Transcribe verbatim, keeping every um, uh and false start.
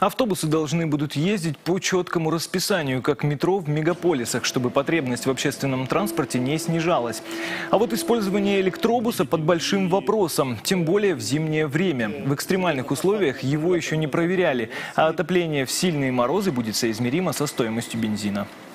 Автобусы должны будут ездить по четкому расписанию, как метро в мегаполисах, чтобы потребность в общественном транспорте не снижалась. А вот использование электробуса под большим вопросом, тем более в зимнее время. В экстремальных условиях его еще не проверяли, а отопление в сильные морозы будет соизмеримо со стоимостью бензина.